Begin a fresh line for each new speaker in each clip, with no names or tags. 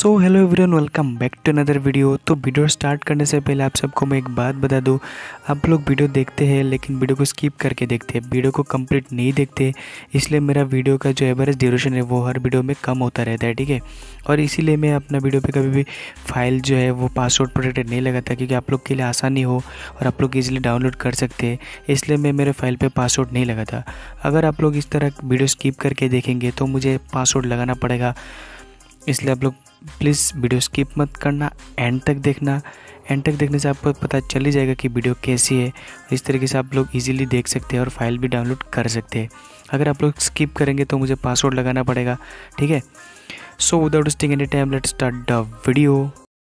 So hello everyone, welcome back to another video. तो video start करने से पहले आप सबको मैं एक बात बता दूं, आप लोग वीडियो देखते हैं लेकिन वीडियो को स्किप करके देखते हैं, वीडियो को कंप्लीट नहीं देखते। इसलिए मेरा वीडियो का जो एवरेज ड्यूरेशन है वो हर वीडियो में कम होता रहता है, ठीक है। और इसीलिए मैं अपना वीडियो पे कभी भी फाइल जो है वो पासवर्ड प्रोटेक्टेड नहीं लगाता, क्योंकि आप लोग के लिए आसानी हो और आप लोग ईजिली डाउनलोड कर सकते हैं। इसलिए मैं मेरे फाइल पे पासवर्ड नहीं लगाता। अगर आप लोग इस तरह वीडियो स्किप करके देखेंगे तो मुझे पासवर्ड लगाना पड़ेगा। इसलिए आप लोग प्लीज़ वीडियो स्किप मत करना, एंड तक देखना। एंड तक देखने से आपको पता चल ही जाएगा कि वीडियो कैसी है। इस तरीके से आप लोग इजीली देख सकते हैं और फाइल भी डाउनलोड कर सकते हैं। अगर आप लोग स्किप करेंगे तो मुझे पासवर्ड लगाना पड़ेगा, ठीक है। So without wasting any time let's start the video.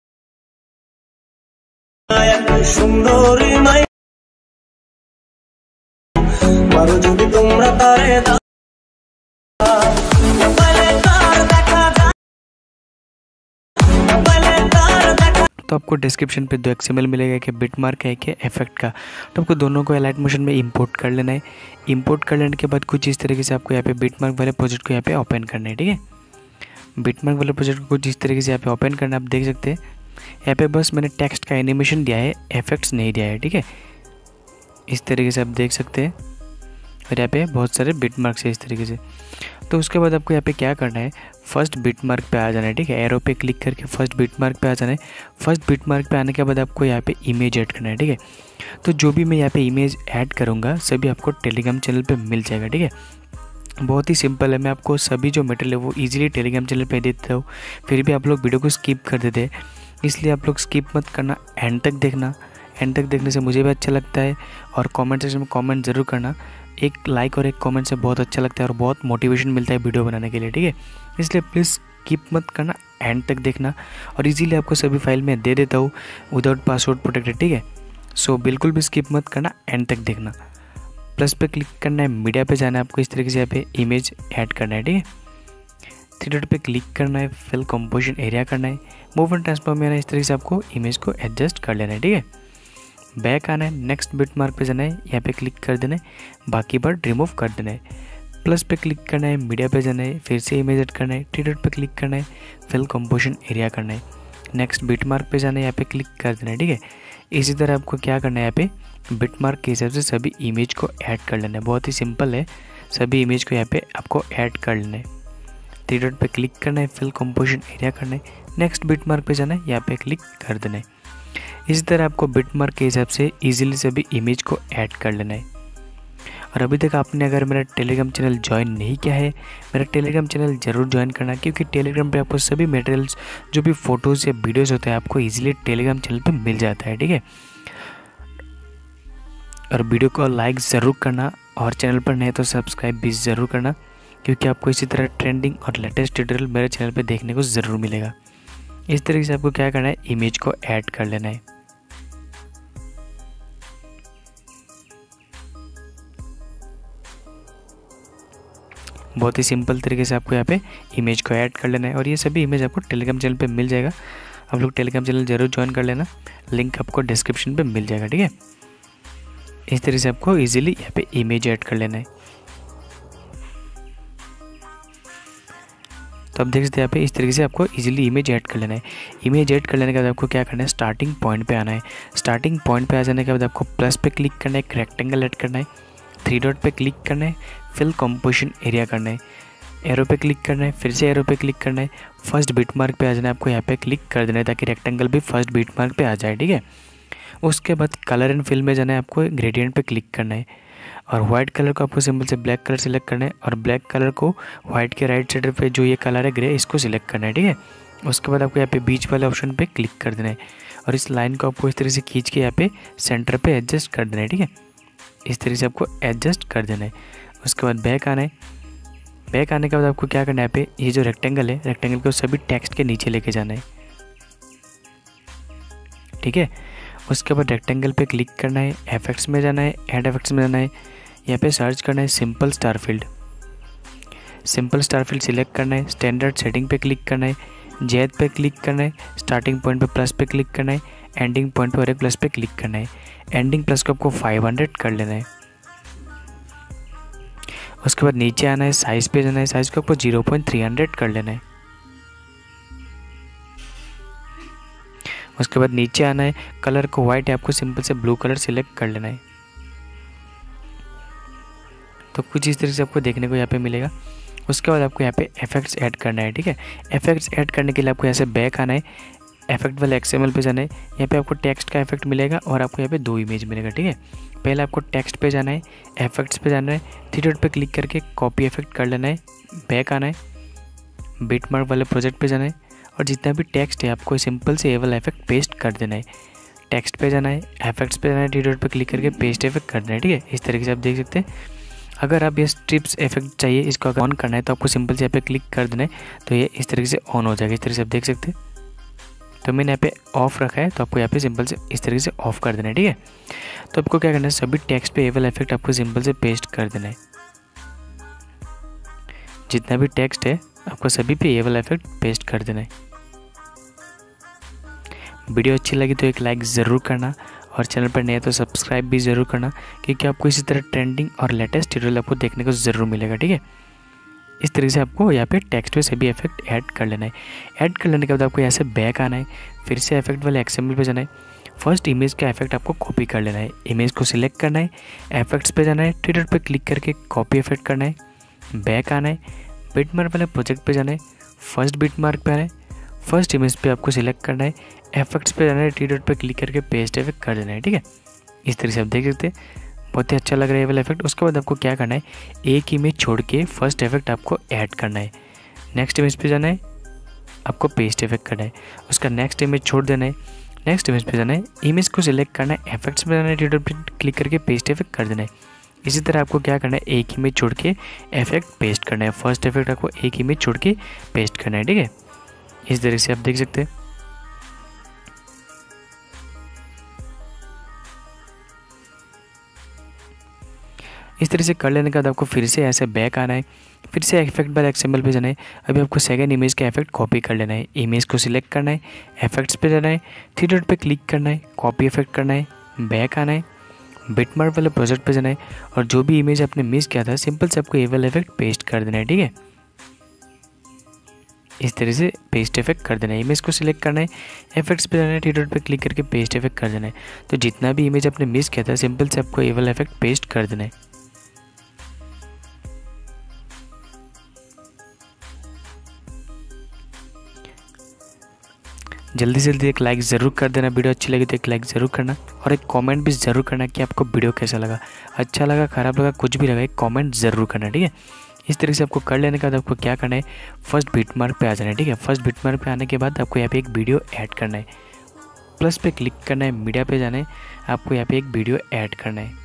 तो आपको डिस्क्रिप्शन पे 2 XML मिलेगा, कि बिटमार्क है कि इफेक्ट का। तो आपको दोनों को अलाइट मोशन में इंपोर्ट कर लेना है। इंपोर्ट कर लेने के बाद कुछ इस तरीके से आपको यहाँ पे बिटमार्क वाले प्रोजेक्ट को यहाँ पे ओपन करना है, ठीक है। बिटमार्क वाले प्रोजेक्ट को कुछ इस तरीके से यहाँ पे ओपन करना, आप देख सकते हैं। यहाँ पे बस मैंने टेक्स्ट का एनिमेशन दिया है, इफेक्ट्स नहीं दिया है, ठीक है। इस तरीके से आप देख सकते हैं। और यहाँ पे बहुत सारे बिटमार्क्स है इस तरीके से। तो उसके बाद आपको यहाँ पे क्या करना है, फर्स्ट बिटमार्क पे आ जाना है, ठीक है। एरो पे क्लिक करके फर्स्ट बिटमार्क पे आ जाना है। फर्स्ट बिटमार्क पे आने के बाद आपको यहाँ पे इमेज ऐड करना है, ठीक है। तो जो भी मैं यहाँ पे इमेज ऐड करूँगा सभी आपको टेलीग्राम चैनल पे मिल जाएगा, ठीक है। बहुत ही सिंपल है, मैं आपको सभी जो मटेरियल है वो ईजिली टेलीग्राम चैनल पे देता हूँ। फिर भी आप लोग वीडियो को स्किप कर देते हैं, इसलिए आप लोग स्किप मत करना, एंड तक देखना। एंड तक देखने से मुझे भी अच्छा लगता है। और कमेंट सेक्शन में कमेंट ज़रूर करना। एक लाइक और एक कमेंट से बहुत अच्छा लगता है और बहुत मोटिवेशन मिलता है वीडियो बनाने के लिए, ठीक है। इसलिए प्लीज़ स्किप मत करना, एंड तक देखना। और इजीली आपको सभी फाइल में दे देता हूँ विदाउट पासवर्ड प्रोटेक्टेड, ठीक है। सो बिल्कुल भी स्किप मत करना, एंड तक देखना। प्लस पे क्लिक करना है, मीडिया पे जाना है, आपको इस तरीके से यहाँ पे इमेज ऐड करना है, ठीक है। 3 डॉट पे क्लिक करना है, फिल कंपोजिशन एरिया करना है, मूव एंड ट्रांसफॉर्म में आना है। इस तरीके से आपको इमेज को एडजस्ट कर लेना है, ठीक है। बैक आना है, नेक्स्ट बिटमार्क पे जाना है, यहाँ पे क्लिक कर देना है, बाकी वर्ड रिमूव कर देना है। प्लस पे क्लिक करना है, मीडिया पे जाना है, फिर से इमेज ऐड करना है, 3 डॉट पे क्लिक करना है, फिल कंपोजिशन एरिया करना है, नेक्स्ट बिटमार्क पे जाना है, यहाँ पे क्लिक कर देना है, ठीक है। इसी तरह आपको क्या करना है, यहाँ पे बिटमार्क के हिसाब से सभी इमेज को ऐड कर लेना है। बहुत ही सिंपल है, सभी इमेज को यहाँ पे आपको ऐड कर लेना है। 3 डॉट पे क्लिक करना है, फिल कंपोजिशन एरिया करना है, नेक्स्ट बिटमार्क पे जाना है, यहाँ पे क्लिक कर देना है। इसी तरह आपको बिटमार्क के हिसाब से इजीली सभी इमेज को ऐड कर लेना है। और अभी तक आपने अगर मेरा टेलीग्राम चैनल ज्वाइन नहीं किया है, मेरा टेलीग्राम चैनल ज़रूर ज्वाइन करना, क्योंकि टेलीग्राम पे आपको सभी मटेरियल्स जो भी फ़ोटोज़ या वीडियोज़ होते हैं आपको इजीली टेलीग्राम चैनल पे मिल जाता है, ठीक है। और वीडियो को लाइक ज़रूर करना, और चैनल पर नए तो सब्सक्राइब भी ज़रूर करना, क्योंकि आपको इसी तरह ट्रेंडिंग और लेटेस्ट ट्यूटोरियल मेरे चैनल पर देखने को ज़रूर मिलेगा। इस तरीके से आपको क्या करना है, इमेज को ऐड कर लेना है। बहुत ही सिंपल तरीके से आपको यहाँ पे इमेज को ऐड कर लेना है। और ये सभी इमेज आपको टेलीग्राम चैनल पे मिल जाएगा। आप लोग टेलीग्राम चैनल जरूर ज्वाइन कर लेना, लिंक आपको डिस्क्रिप्शन पे मिल जाएगा, ठीक है। इस तरीके से आपको इजीली यहाँ पे इमेज ऐड कर लेना है। तो आप देख सकते हैं यहाँ पे इस तरीके से आपको इजीली इमेज ऐड कर लेना है। इमेज ऐड कर लेने के बाद आपको क्या करना है, स्टार्टिंग पॉइंट पे आना है। स्टार्टिंग पॉइंट पे आ जाने के बाद आपको प्लस पे क्लिक करना है, एक रेक्टेंगल ऐड करना है, 3 डॉट पे क्लिक करना है, फिल कंपोजिशन एरिया करना है, एरो पे क्लिक करना है, फिर से एरो पे क्लिक करना है, फर्स्ट बिटमार्क पे आ जाना है, आपको यहाँ पे क्लिक कर देना है ताकि रेक्टेंगल भी फर्स्ट बिटमार्क पे आ जाए, ठीक है। उसके बाद कलर एंड फिल में जाना है, आपको ग्रेडियंट पे क्लिक करना है, और वाइट कलर को आपको सिंपल से ब्लैक कलर सेलेक्ट करना है, और ब्लैक कलर को वाइट के राइट साइड पे जो ये कलर है ग्रे, इसको सिलेक्ट करना है, ठीक है। उसके बाद आपको यहाँ पे बीच वाले ऑप्शन पे क्लिक कर देना है, और इस लाइन को आपको इस तरीके से खींच के यहाँ पे सेंटर पे एडजस्ट कर देना है, ठीक है। इस तरीके से आपको एडजस्ट कर देना है। उसके बाद बैक आना है। बैक आने के बाद आपको क्या करना है, यहाँ पे ये जो रेक्टेंगल है, रेक्टेंगल को सभी टेक्स्ट के नीचे लेके जाना है, ठीक है। उसके बाद रेक्टेंगल पे क्लिक करना है, इफेक्ट्स में जाना है, ऐड इफेक्ट्स में जाना है, यहाँ पे सर्च करना है simple star field. Simple star field select करना है, स्टैंडर्ड सेटिंग पे क्लिक करना है, जेड पे क्लिक करना है, स्टार्टिंग पॉइंट पे प्लस पे क्लिक करना है, एंडिंग पॉइंट पे और एक प्लस पे क्लिक करना है। एंडिंग प्लस को आपको 500 कर लेना है। उसके बाद नीचे आना है, साइज़ पे जाना है, साइज़ को आपको 0.300 कर लेना है। उसके बाद नीचे आना है, कलर को वाइट है, आपको सिंपल से ब्लू कलर सिलेक्ट कर लेना है। तो कुछ इस तरीके से आपको देखने को यहाँ पे मिलेगा। उसके बाद आपको यहाँ पे इफेक्ट्स ऐड करना है, ठीक है। इफेक्ट्स ऐड करने के लिए आपको यहाँ से बैक आना है, इफेक्ट वाले XML पे जाना है। यहाँ पे आपको टेक्स्ट का इफेक्ट मिलेगा और आपको यहाँ पे 2 इमेज मिलेगा, ठीक है। पहले आपको टेक्स्ट पे जाना है, इफेक्ट्स पे जाना है, 3 डॉट पे क्लिक करके कॉपी इफेक्ट कर लेना है, बैक आना है, बिटमार्क वाले प्रोजेक्ट पे जाना है और जितना भी टेक्स्ट है आपको सिंपल से ये वाला इफेक्ट पेस्ट कर देना है। टेक्स्ट पे जाना है, इफेक्ट्स पे जाना है, 3 डॉट पे क्लिक करके पेस्ट इफेक्ट कर देना है, ठीक है। इस तरीके से आप देख सकते हैं। अगर आप ये स्ट्रिप्स इफेक्ट चाहिए, इसको अगर ऑन करना है तो आपको सिंपल से यहाँ पे क्लिक कर देना है, तो ये इस तरीके से ऑन हो जाएगा। इस तरीके से आप देख सकते हैं। तो मैंने यहाँ पे ऑफ रखा है, तो आपको यहाँ पे सिंपल से इस तरीके से ऑफ कर देना है, ठीक है। तो आपको क्या करना है, सभी टेक्स्ट पे ये वाला इफेक्ट आपको सिंपल से पेस्ट कर देना है। जितना भी टेक्स्ट है आपको सभी पे ये वाला इफेक्ट पेस्ट कर देना है। वीडियो अच्छी लगी तो एक लाइक ज़रूर करना और चैनल पर नया तो सब्सक्राइब भी ज़रूर करना, क्योंकि आपको इसी तरह ट्रेंडिंग और लेटेस्ट ट्यूटोरियल आपको देखने को ज़रूर मिलेगा, ठीक है। इस तरीके से आपको यहाँ पे टेक्स्ट पे सभी इफेक्ट ऐड कर लेना है। ऐड कर लेने के बाद आपको यहाँ से बैक आना है, फिर से इफेक्ट वाले XML पे जाना है। फर्स्ट इमेज का इफेक्ट आपको कॉपी कर लेना है। इमेज को सिलेक्ट करना है, इफेक्ट्स पे जाना है, 3 डॉट पे क्लिक करके कॉपी इफेक्ट करना है, बैक आना है, बिटमार्क वाले प्रोजेक्ट पे जाना है, फर्स्ट बिटमार्क पे आना है, फर्स्ट इमेज पे आपको सिलेक्ट करना है, इफेक्ट्स पे जाना है, 3 डॉट पे क्लिक करके पेस्ट इफेक्ट कर देना है, ठीक है। इस तरीके से आप देख सकते हैं, बहुत ही अच्छा लग रहा है ये वाला इफेक्ट। उसके बाद आपको क्या करना है, एक इमेज छोड़ के फर्स्ट इफेक्ट आपको ऐड करना है। नेक्स्ट इमेज पे जाना है, आपको पेस्ट इफेक्ट करना है। उसका नेक्स्ट इमेज छोड़ देना है, नेक्स्ट इमेज पे जाना है, इमेज को सिलेक्ट करना है, इफेक्ट्स पे जाना है, 3 डॉट पे क्लिक करके पेस्ट इफेक्ट कर देना है। इसी तरह आपको क्या करना है, एक इमेज छोड़ के इफेक्ट पेस्ट करना है। फर्स्ट इफेक्ट आपको एक इमेज छोड़ के पेस्ट करना है, ठीक है। इस तरीके से आप देख सकते हैं। इस तरह से कर लेने के बाद आपको फिर से ऐसे बैक आना है, फिर से इफेक्ट वाले XML पे जाना है। अभी आपको सेकंड इमेज का इफेक्ट कॉपी कर लेना है। इमेज को सिलेक्ट करना है, इफेक्ट्स पे जाना है, 3 डॉट पे क्लिक करना है, कॉपी इफेक्ट करना है, बैक आना है, बिटमार्क वाले प्रोजेक्ट पे जाना है और जो भी इमेज आपने मिस किया था सिंपल से आपको ये वाला इफेक्ट पेस्ट कर देना है, ठीक है। इस तरह से पेस्ट इफेक्ट कर देना है। इमेज को सिलेक्ट करना है, इफेक्ट्स पे जाना है, 3 डॉट पे क्लिक करके पेस्ट इफेक्ट कर देना है। तो जितना भी इमेज आपने मिस किया था सिंपल से आपको ये वाला इफेक्ट पेस्ट कर देना है। जल्दी से जल्दी एक लाइक ज़रूर कर देना। वीडियो अच्छी लगी तो एक लाइक ज़रूर करना और एक कमेंट भी ज़रूर करना कि आपको वीडियो कैसा लगा, अच्छा लगा, ख़राब लगा, कुछ भी लगा, एक कमेंट ज़रूर करना, ठीक है। इस तरीके से आपको कर लेने के बाद आपको क्या करना है, फर्स्ट बिटमार्क पे आ जाना है, ठीक है। फर्स्ट बिटमार्क पे आने के बाद आपको यहाँ पे एक वीडियो ऐड करना है। प्लस पे क्लिक करना है, मीडिया पे जाना है, आपको यहाँ पे एक वीडियो ऐड करना है।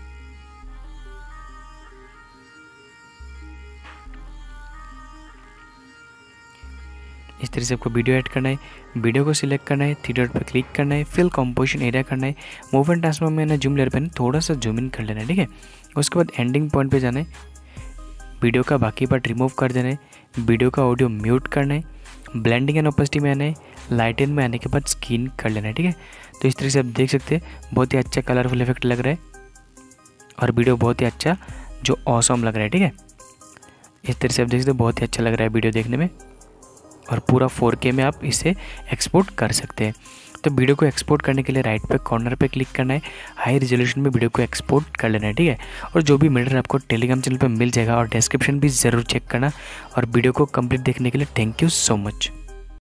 इस तरह से आपको वीडियो ऐड करना है। वीडियो को सिलेक्ट करना है, 3 डॉट पर क्लिक करना है, फिल कंपोजिशन एरिया करना है, मूव एंड ट्रांसफॉर्म में ना जूम लेयर पे थोड़ा सा जूम इन कर लेना है, ठीक है। उसके बाद एंडिंग पॉइंट पे जाना है, वीडियो का बाकी पार्ट रिमूव कर देना है, वीडियो का ऑडियो म्यूट करना है, ब्लेंडिंग एंड ओपेसिटी में आना है, लाइटन में आने के बाद स्किन कर लेना है, ठीक है। तो इस तरह से आप देख सकते हैं बहुत ही अच्छा कलरफुल इफेक्ट लग रहा है और वीडियो बहुत ही अच्छा जो ऑसम लग रहा है, ठीक है। इस तरह से आप देख सकते हैं बहुत ही अच्छा लग रहा है वीडियो देखने में और पूरा 4K में आप इसे एक्सपोर्ट कर सकते हैं। तो वीडियो को एक्सपोर्ट करने के लिए राइट पे कॉर्नर पे क्लिक करना है, हाई रेजोल्यूशन में वीडियो को एक्सपोर्ट कर लेना है, ठीक है। और जो भी मैटर आपको टेलीग्राम चैनल पे मिल जाएगा और डिस्क्रिप्शन भी ज़रूर चेक करना। और वीडियो को कंप्लीट देखने के लिए थैंक यू सो मच।